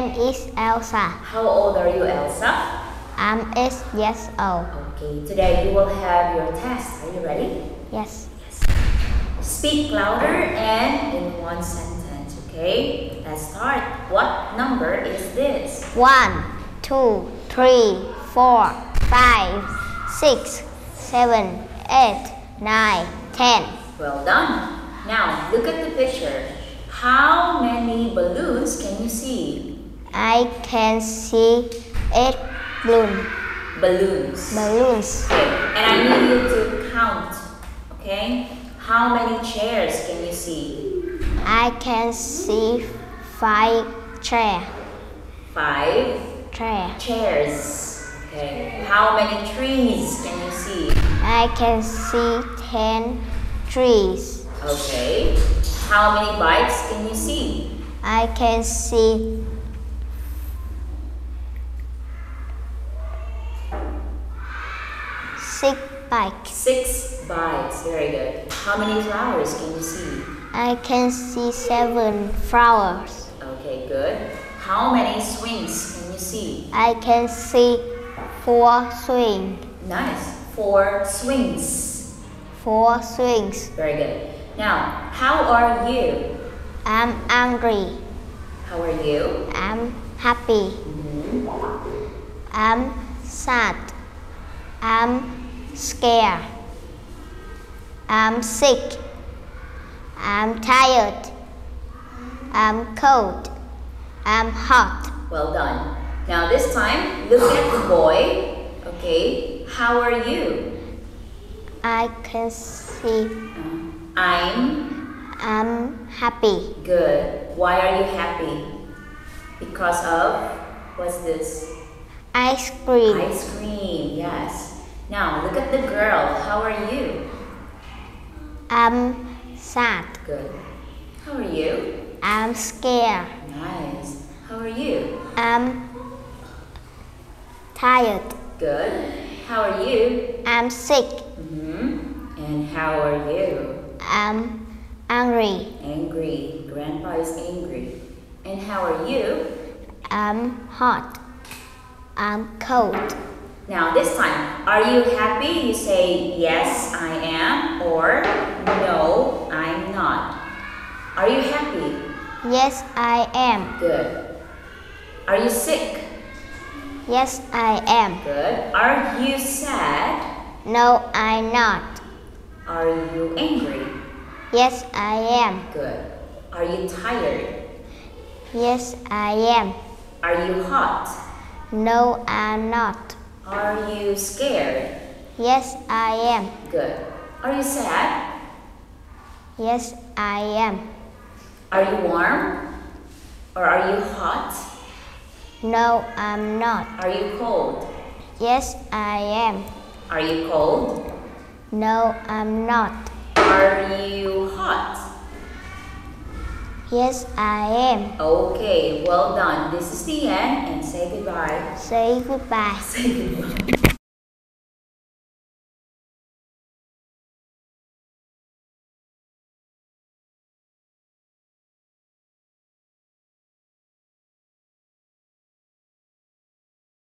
name is Elsa. How old are you, Elsa? I'm 8 years old. Okay, today you will have your test. Are you ready? Yes. Speak louder and in one sentence, okay? Let's start. What number is this? 1, 2, 3, 4, 5, 6, 7, 8, 9, 10. Well done. Now, look at the picture. How many balloons can you see? I can see 8 Balloons. balloons. Okay, and I need you to count, okay? How many chairs can you see? I can see 5 chairs. 5 chairs. Okay. How many trees can you see? I can see 10 trees. Okay. How many bikes can you see? I can see 6 bikes. 6 bikes. Very good. How many flowers can you see? I can see 7 flowers. Okay, good. How many swings can you see? I can see 4 swings. Nice. 4 swings. 4 swings. Very good. Now, how are you? I'm angry. How are you? I'm happy. I'm sad. I'm scared. I'm sick. I'm tired. I'm cold. I'm hot. Well done. Now this time, look at the boy. Okay. How are you? I can see I'm happy. good. Why are you happy? Because of, what's this? Ice cream. Ice cream, yes. Now look at the girl. How are you? I'm sad. Good. How are you? I'm scared. Nice. How are you? I'm tired. Good. How are you? I'm sick. And how are you? I'm angry. Angry. Grandpa is angry. And how are you? I'm hot. I'm cold. Now this time, are you happy? You say, yes, I am, or no, I'm not. Are you happy? Yes, I am. Good. Are you sick? Yes, I am. Good. Are you sad? No, I'm not. Are you angry? Yes, I am. Good. Are you tired? Yes, I am. Are you hot? No, I'm not. Are you scared? Yes, I am. Good. Are you sad? Yes, I am. Are you warm? Or are you hot? No, I'm not. Are you cold? Yes, I am. Are you cold? No, I'm not. Are you hot? Yes, I am. Okay, well done. This is the end and say goodbye. Say goodbye. Say goodbye.